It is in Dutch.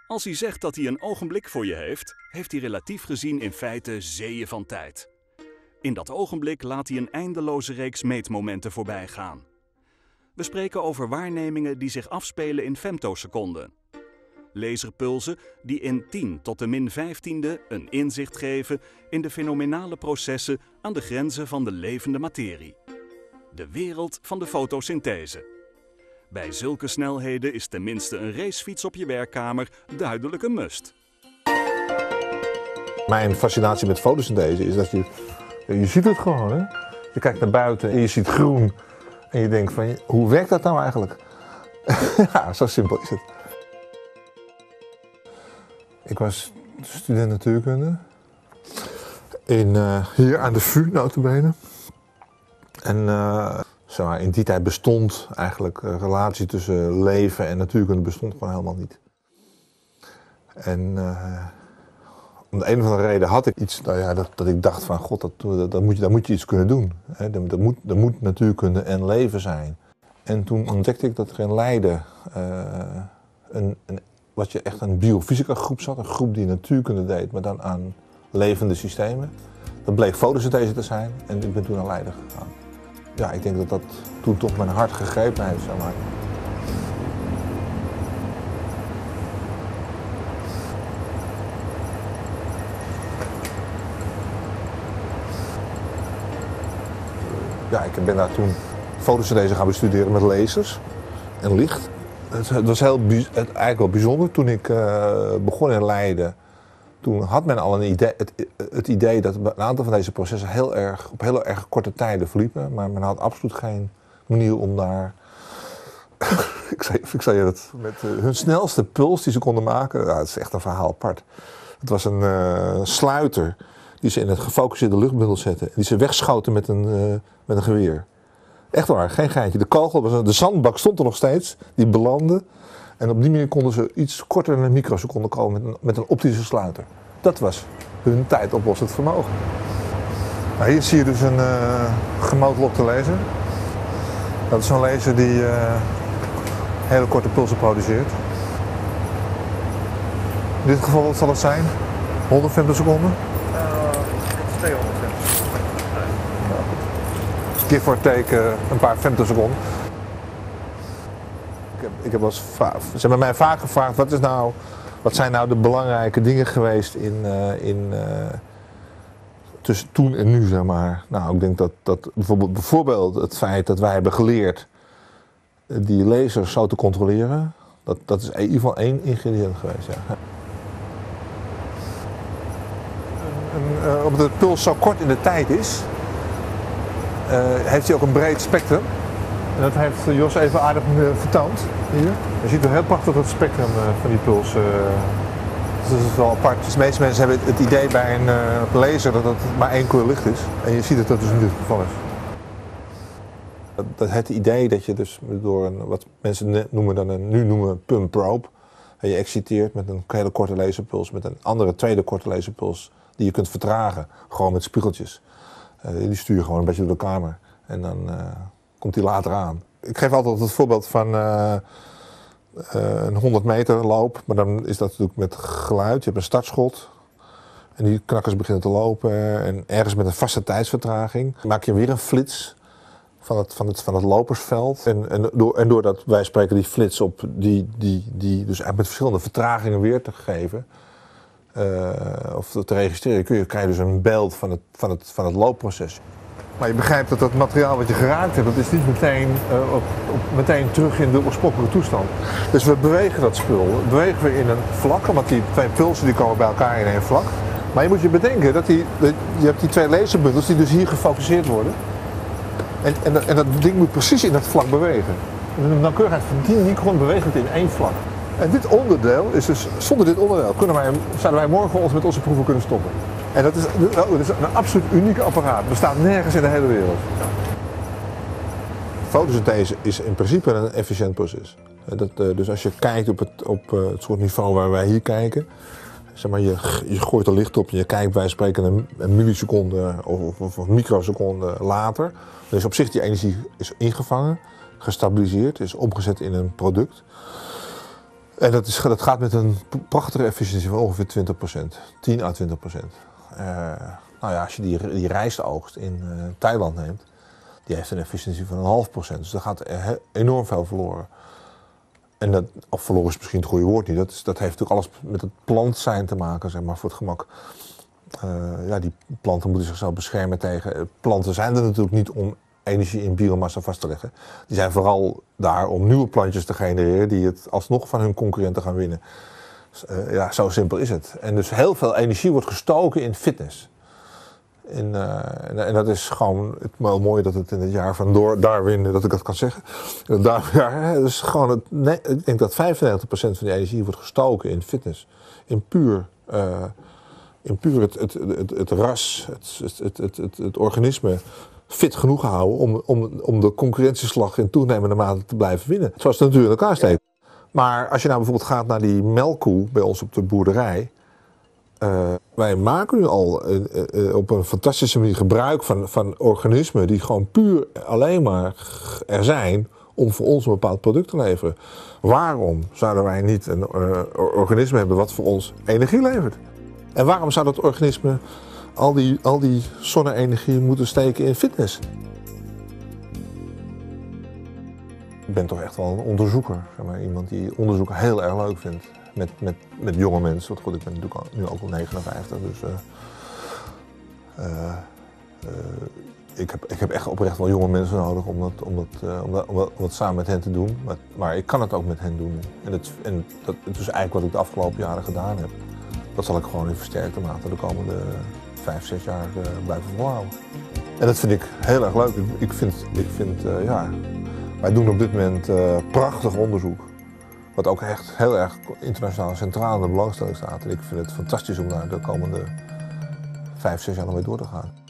Als hij zegt dat hij een ogenblik voor je heeft, heeft hij relatief gezien in feite zeeën van tijd. In dat ogenblik laat hij een eindeloze reeks meetmomenten voorbij gaan. We spreken over waarnemingen die zich afspelen in femtoseconden. Laserpulsen die in 10 tot de min 15e een inzicht geven in de fenomenale processen aan de grenzen van de levende materie. De wereld van de fotosynthese. Bij zulke snelheden is tenminste een racefiets op je werkkamer duidelijk een must. Mijn fascinatie met fotosynthese is dat je ziet het gewoon, hè? Je kijkt naar buiten en je ziet groen en je denkt van, hoe werkt dat nou eigenlijk? Ja, zo simpel is het. Ik was student natuurkunde hier aan de VU notabene. En in die tijd bestond eigenlijk een relatie tussen leven en natuurkunde bestond gewoon helemaal niet. En om de een of andere reden had ik iets dat ik dacht van god, daar moet je iets kunnen doen. Er moet natuurkunde en leven zijn. En toen ontdekte ik dat er in Leiden echt een biofysica groep zat, een groep die natuurkunde deed, maar dan aan levende systemen. Dat bleek fotosynthese te zijn en ik ben toen naar Leiden gegaan. Ja, ik denk dat dat toen toch mijn hart gegrepen heeft, zeg maar. Ja, ik ben daar toen fotosynthese gaan bestuderen met lasers en licht. Het was eigenlijk wel bijzonder. Toen ik begon in Leiden, toen had men al het idee dat een aantal van deze processen op heel erg korte tijden verliepen. Maar men had absoluut geen manier om daar... ik zei het, met hun snelste puls die ze konden maken, het is echt een verhaal apart. Het was een sluiter die ze in het gefocuseerde luchtbundel zetten. Die ze wegschoten met een geweer. Echt waar, geen geintje. De zandbak stond er nog steeds, die belandde. En op die manier konden ze iets korter dan een microseconde komen met een optische sluiter. Dat was hun tijdoplossend vermogen. Nou, hier zie je dus een gemootlokte laser. Dat is zo'n laser die hele korte pulsen produceert. In dit geval, wat zal het zijn? 100 femtoseconden? 200 femtoseconden. Give or take een paar femtoseconden. Ik heb ze hebben mij vaak gevraagd, wat zijn nou de belangrijke dingen geweest tussen toen en nu, zeg maar. Nou, ik denk dat bijvoorbeeld het feit dat wij hebben geleerd die lasers zo te controleren, dat is in ieder geval één ingrediënt geweest, ja. Omdat de puls zo kort in de tijd is, heeft hij ook een breed spectrum. En dat heeft Jos even aardig vertoond hier. Je ziet er heel prachtig het spectrum van die puls. Dus dat is wel apart. Dus de meeste mensen hebben het idee bij een laser dat het maar één kleur licht is. En je ziet dat dat dus in dit geval is. Dat het idee dat je dus door wat mensen nu noemen pump probe. En je exciteert met een hele korte laserpuls, met een andere tweede korte laserpuls die je kunt vertragen. Gewoon met spiegeltjes. Die stuur je gewoon een beetje door de kamer. En dan komt die later aan. Ik geef altijd het voorbeeld van een 100 meter loop. Maar dan is dat natuurlijk met geluid. Je hebt een startschot. En die knakkers beginnen te lopen. En ergens met een vaste tijdsvertraging maak je weer een flits van het lopersveld. En doordat wij spreken die flits op, die dus eigenlijk met verschillende vertragingen weer te geven. Of te registreren, krijg je dus een beeld van het loopproces. Maar je begrijpt dat materiaal wat je geraakt hebt, dat is niet meteen terug in de oorspronkelijke toestand. Dus we bewegen dat spul, bewegen we in een vlak, want die twee pulsen die komen bij elkaar in één vlak. Maar je moet je bedenken dat je hebt die twee laserbundels die dus hier gefocuseerd worden. En dat ding moet precies in dat vlak bewegen. Dus een nauwkeurigheid van 10 micron beweegt het in één vlak. En dit onderdeel is dus, zonder dit onderdeel zouden wij morgen met onze proeven kunnen stoppen. En dat is een absoluut uniek apparaat. Het bestaat nergens in de hele wereld. Fotosynthese is in principe een efficiënt proces. Dus als je kijkt op het soort niveau waar wij hier kijken, zeg maar, je gooit er licht op en je kijkt, wij spreken een milliseconde of een microseconde later. Dus op zich die energie is ingevangen, gestabiliseerd, is omgezet in een product. En dat gaat met een prachtige efficiëntie van ongeveer 20%, 10 à 20%. Nou ja, als je die rijstoogst in Thailand neemt, die heeft een efficiëntie van 0,5%. Dus daar gaat enorm veel verloren. En of verloren is misschien het goede woord niet. Dat heeft natuurlijk alles met het plant zijn te maken, zeg maar, voor het gemak. Ja, die planten moeten zichzelf beschermen tegen. Planten zijn er natuurlijk niet om energie in biomassa vast te leggen. Die zijn vooral daar om nieuwe plantjes te genereren die het alsnog van hun concurrenten gaan winnen. Ja, zo simpel is het. En dus heel veel energie wordt gestoken in fitness. En dat is gewoon het mooie dat het in het jaar van Darwin, dat ik dat kan zeggen. Dus gewoon ik denk dat 95% van die energie wordt gestoken in fitness. In puur het ras, het organisme fit genoeg houden om de concurrentieslag in toenemende mate te blijven winnen. Zoals de natuur in elkaar steekt. Maar als je nou bijvoorbeeld gaat naar die melkkoe bij ons op de boerderij. Wij maken nu al op een fantastische manier gebruik van organismen die gewoon puur alleen maar er zijn om voor ons een bepaald product te leveren. Waarom zouden wij niet een organisme hebben wat voor ons energie levert? En waarom zou dat organisme al die zonne-energie moeten steken in fitness? Ik ben toch echt wel een onderzoeker, zeg maar, iemand die onderzoek heel erg leuk vindt. Met jonge mensen. Want goed, ik ben natuurlijk nu ook al 59, dus ik heb echt oprecht wel jonge mensen nodig om dat samen met hen te doen. Maar ik kan het ook met hen doen. En dat is eigenlijk wat ik de afgelopen jaren gedaan heb. Dat zal ik gewoon in versterkte mate de komende 5, 6 jaar blijven volhouden. En dat vind ik heel erg leuk. Ik vind ja, wij doen op dit moment prachtig onderzoek. Wat ook echt heel erg internationaal centraal in de belangstelling staat. En ik vind het fantastisch om daar de komende 5, 6 jaar nog mee door te gaan.